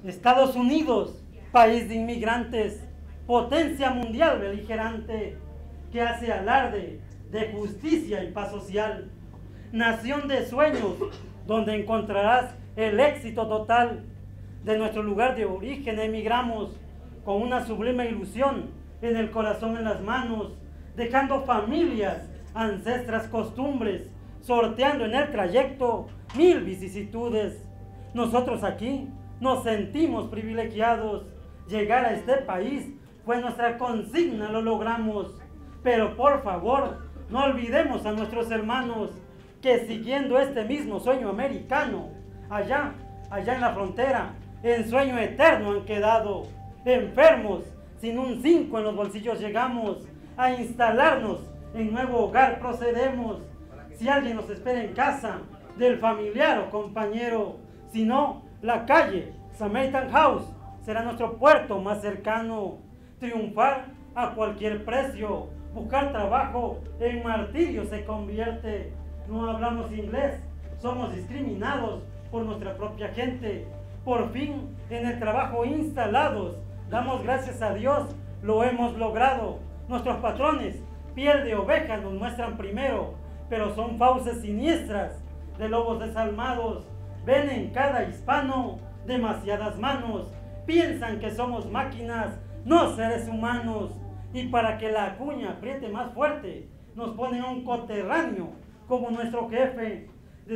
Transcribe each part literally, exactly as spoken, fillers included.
Estados Unidos, país de inmigrantes, potencia mundial beligerante, que hace alarde de justicia y paz social. Nación de sueños, donde encontrarás el éxito total. De nuestro lugar de origen emigramos con una sublime ilusión en el corazón, en las manos, dejando familias, ancestras costumbres, sorteando en el trayecto mil vicisitudes. Nosotros aquí nos sentimos privilegiados. Llegar a este país fue nuestra consigna, lo logramos. Pero por favor, no olvidemos a nuestros hermanos que siguiendo este mismo sueño americano, allá, allá en la frontera, en sueño eterno han quedado. Enfermos, sin un cinco en los bolsillos llegamos a instalarnos en nuevo hogar procedemos. Si alguien nos espera en casa, del familiar o compañero, si no, la calle, Samaritan House, será nuestro puerto más cercano. Triunfar a cualquier precio, buscar trabajo en martirio se convierte. No hablamos inglés, somos discriminados por nuestra propia gente. Por fin, en el trabajo instalados, damos gracias a Dios, lo hemos logrado. Nuestros patrones, piel de oveja, nos muestran primero, pero son fauces siniestras de lobos desalmados. Ven en cada hispano demasiadas manos, piensan que somos máquinas, no seres humanos. Y para que la cuña apriete más fuerte, nos ponen a un coterráneo como nuestro jefe.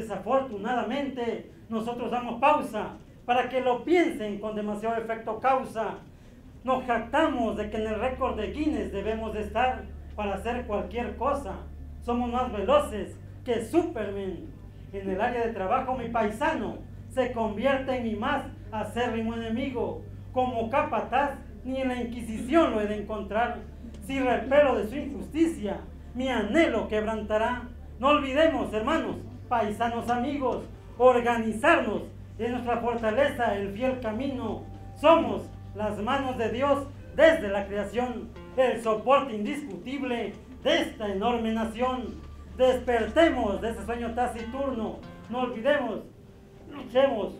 Desafortunadamente, nosotros damos pausa para que lo piensen con demasiado efecto causa. Nos jactamos de que en el récord de Guinness debemos de estar para hacer cualquier cosa. Somos más veloces que Superman. En el área de trabajo mi paisano se convierte en mi más acérrimo enemigo. Como capataz ni en la Inquisición lo he de encontrar. Si repelo de su injusticia, mi anhelo quebrantará. No olvidemos, hermanos, paisanos amigos, organizarnos en nuestra fortaleza, el fiel camino. Somos las manos de Dios desde la creación, el soporte indiscutible de esta enorme nación. Despertemos de ese sueño taciturno, no olvidemos, luchemos,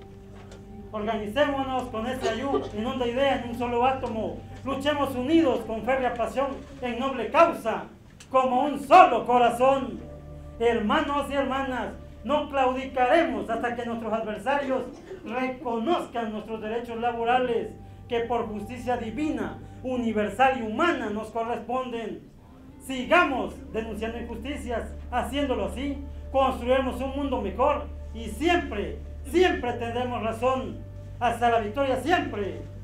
organicémonos con ese ayú en una idea, en un solo átomo. Luchemos unidos con férrea pasión en noble causa, como un solo corazón. Hermanos y hermanas, no claudicaremos hasta que nuestros adversarios reconozcan nuestros derechos laborales, que por justicia divina, universal y humana nos corresponden. Sigamos denunciando injusticias, haciéndolo así, construiremos un mundo mejor y siempre, siempre tendremos razón. Hasta la victoria siempre.